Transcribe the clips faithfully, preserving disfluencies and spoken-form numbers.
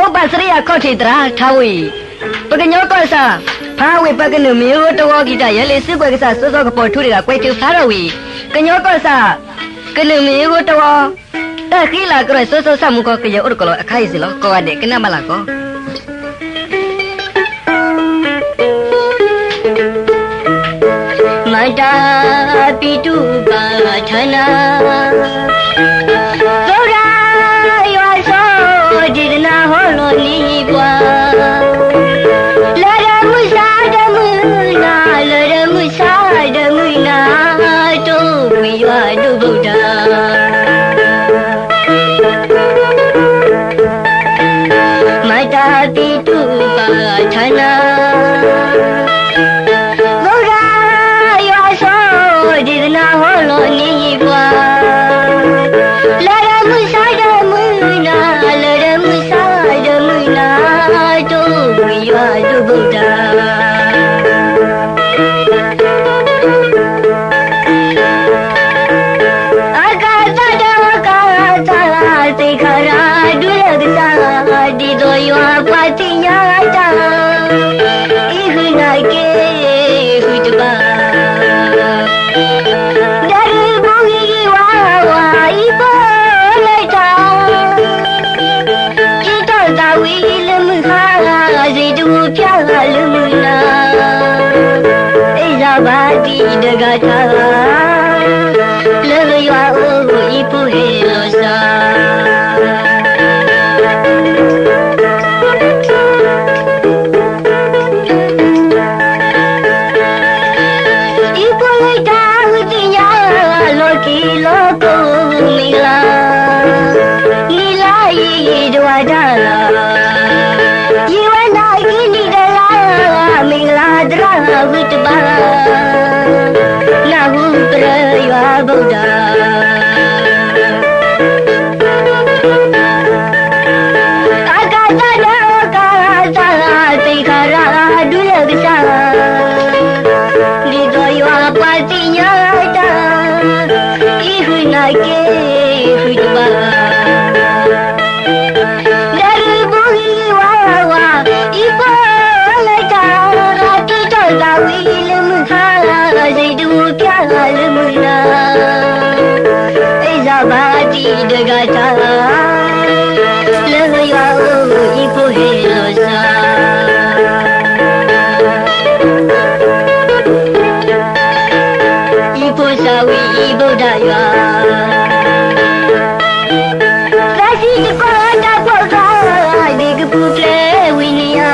Pasria Kotitra, Tawi. Paganyokosa, Pawi Paganu, Tawagita, Yelisipa, Soso Portuga, quite to Farawi. Kanyokosa, Kanumi, Tawa. Takila, Grosso, Samuko, Urko, Kaisilo, Koade, Kanamalaco. Maida Pitu Batana. Sora, you are so did not hollow Nibwa. Let a musada muna, let a musada muna, to we are the Buddha. Maida Pitu Batana. Did not hold on Nibwa. Let them side the moon, let them side the moon. Do we are the Buddha? I got the take her, do the did you are parting yada? Even I gave it back. Badi degata, love you are over ipuhelosa. Ipuheta utinya loki loko mila, mila idwadala. You and I need a la mila dra vitba. Buddha. I got the Naka, take a do the sun. Did you are parting yada? Even I gave it back. There is Boogie Wawa, if all I got, the wheel, they do Kalamuna. Badi degata, love you are ipuhelosa. Ipusawi ibodaya. Kasi di kota kota, dig putle winia.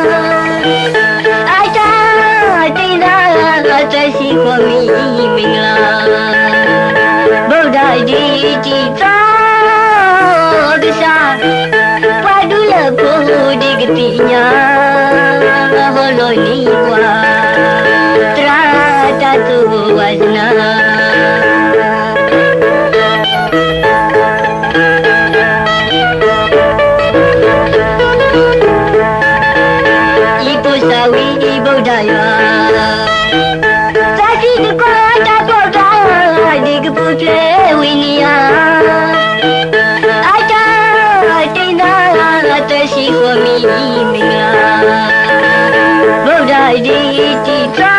Aja tina atasi komi mingla. Di cita besar padula po digetinya holo niwa terata tu wazna ibu sawi ibu daya tadi di kota kota digeputle winia aja tina atasi komi mingla bodai di cita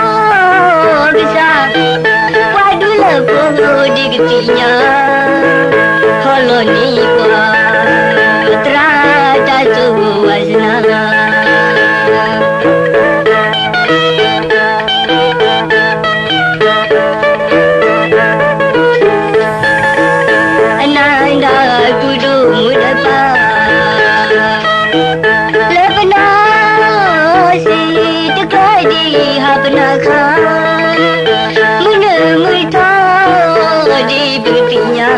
besar padula po digetinya holo niwa terata tu wazna Muna muy to di butinya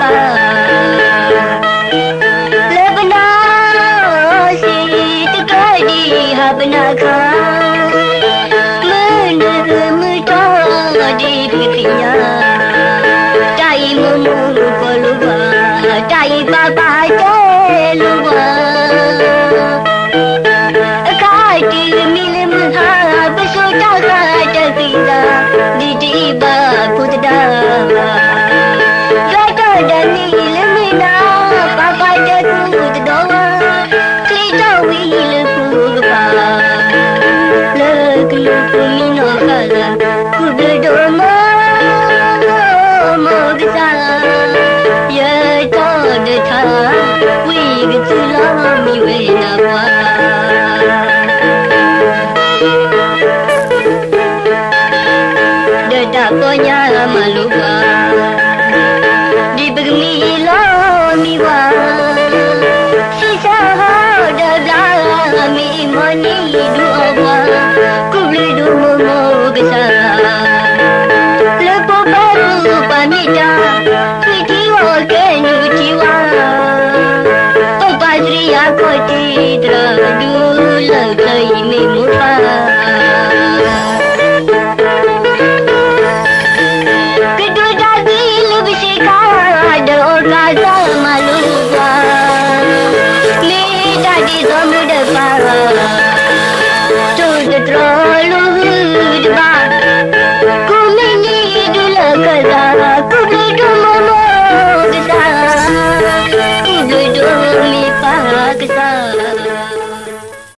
pa lebna si tekadi habna kha menemu to di pikinya dai mumu koluba dai papa teluwa akati milim ha besota ka takida di ba putda gata dani lemina papa takut doa klita wil kuba lek lumino kala kubdo mo mo gata ya to de tha wi gtula mi we na wa da ponya maluwa di begmi lo mi wa sisa da da mi moni du wa kubli du mo mo gasa le po pa ru pa mi da ti wo ke nu ti wa po pa sri ya ko ti dra du la kai mi mu pa Raja maluwa me tadi samud para tud trolu ba kumini dula kaza kudu momo gesa kudu mi pa gesa